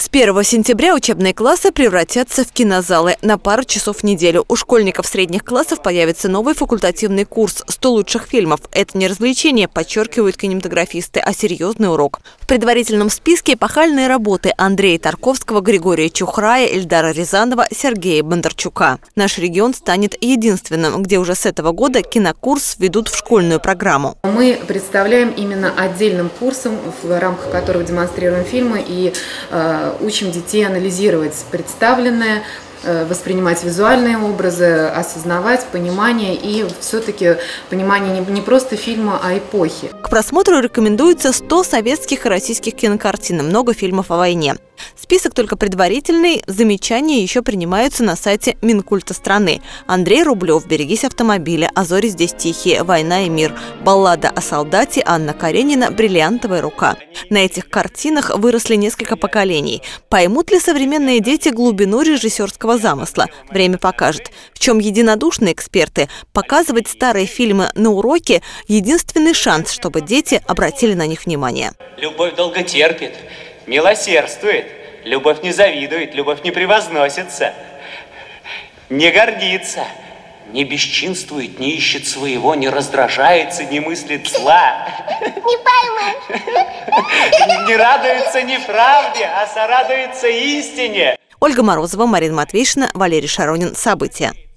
С 1 сентября учебные классы превратятся в кинозалы на пару часов в неделю. У школьников средних классов появится новый факультативный курс «100 лучших фильмов». Это не развлечение, подчеркивают кинематографисты, а серьезный урок. В предварительном списке эпохальные работы Андрея Тарковского, Григория Чухрая, Эльдара Рязанова, Сергея Бондарчука. Наш регион станет единственным, где уже с этого года кинокурс введут в школьную программу. Мы представляем именно отдельным курсом, в рамках которого демонстрируем фильмы и учим детей анализировать представленное, воспринимать визуальные образы, осознавать понимание и все-таки понимание не просто фильма, а эпохи. К просмотру рекомендуется 100 советских и российских кинокартин, много фильмов о войне. Список только предварительный, замечания еще принимаются на сайте Минкульта страны. Андрей Рублев «Берегись автомобиля», «А зори здесь тихие», «Война и мир», «Баллада о солдате», Анна Каренина «Бриллиантовая рука». На этих картинах выросли несколько поколений. Поймут ли современные дети глубину режиссерского замысла? Время покажет. В чем единодушны эксперты? Показывать старые фильмы на уроке – единственный шанс, чтобы дети обратили на них внимание. Любовь долго терпит, милосердствует, любовь не завидует, любовь не превозносится, не гордится, не бесчинствует, не ищет своего, не раздражается, не мыслит зла. Не пойму. Не радуется неправде, а сорадуется истине. Ольга Морозова, Марина Матвейшина, Валерий Шаронин. События.